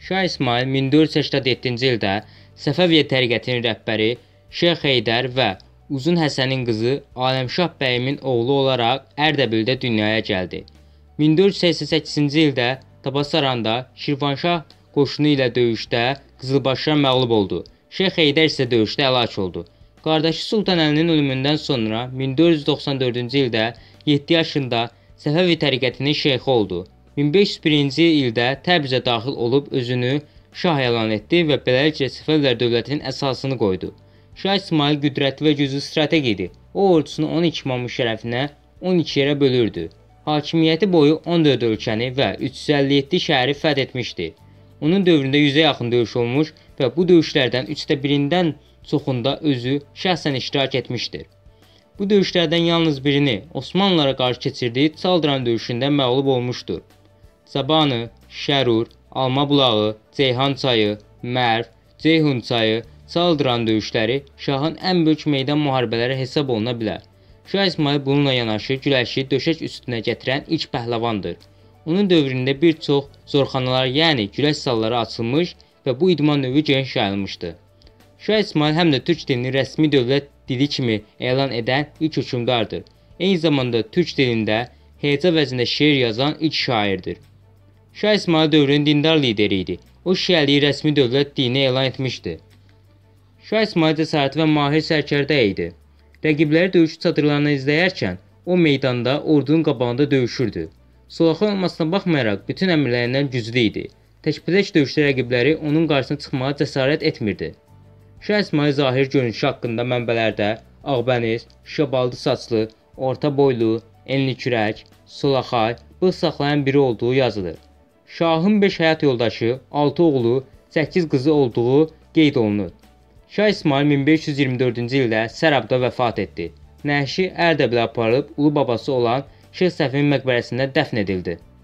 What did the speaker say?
Şah İsmayıl 1487-ci ildə Səfəviyyə təriqətinin rəhbəri Şeyx Heydər və Uzun Həsənin qızı Aləmşah bəyimin oğlu olaraq Ərdəbildə dünyaya gəldi. 1488-ci ildə Tabassaranda Şirvanşah qoşunu ilə döyüşdə Qızılbaşlar məğlub oldu. Şeyx Heydər isə döyüşdə həlak oldu. Qardaşı Sultan Əlinin ölümündən sonra 1494-cü ildə 7 yaşında Səfəvi təriqətinin şeyxi oldu. 1501-ci ildə Təbrizə daxil olub özünü şah elan etdi və beləliklə Səfəvilər dövlətinin əsasını qoydu. Şah İsmayıl qüdrətli və güclü strateq idi. O ordusunu 12 imamın şərəfinə 12 yerə bölürdü. Hakimiyyəti boyu 14 ölkəni və 357 şəhəri fəth etmişdi. Onun dövründə 100-ə yaxın döyüş olmuş və bu döyüşlərdən 1/3-dən çoxunda özü şəxsən iştirak etmişdir. Bu döyüşlərdən yalnız birini Osmanlılara qarşı keçirdiyi Çaldıran döyüşündə məğlub olmuşdur. Zabanı, Şərur, Alma bulağı, Ceyhan çayı, Mərv, Ceyhun çayı, Çaldıran döyüşləri şahın ən böyük meydan müharibələri hesab oluna bilər. Şah İsmayıl bununla yanaşı güləşi döşək üstünə gətirən ilk pəhləvandır. Onun dövründə bir çox zorxanalar, yəni güləş salları açılmış və bu idman növü geniş yayılmışdı. Şah İsmayıl həm də türk dilini rəsmi dövlət dili kimi elan edən ilk hökmdardır. Eyni zamanda türk dilində heca vəznində şeir yazan ilk şairdir. Şah İsmayıl dövrünün dindar lideri idi. O şiəliyi rəsmi dövlət dini elan etmişdi. Şah İsmayıl cəsarətli və mahir sərkərdə idi. Rəqibləri döyüş çadırlarını izləyərkən o meydanda ordunun qabağında döyüşürdü. Solaxan olmasına baxmayaraq bütün əmrlərindən güclü idi. Təkbətək döyüşdə rəqibləri onun qarşısına çıxmağa cəsarət etmirdi. Şah İsmayıl zahir görünüşü haqqında mənbələrdə ağbəniz, şabaldı saçlı, orta boylu, enli kürək, solaxay, bığ saxlayan biri olduğu yazılır. Şahın 5 həyat yoldaşı, 6 oğlu, 8 qızı olduğu qeyd olunur. Şah İsmayıl 1524-cü ildə Sərabda vəfat etdi. Nəşi Ərdəbilə aparılıb ulu babası olan Şeyx Səfinin məqbərəsində dəfn edildi.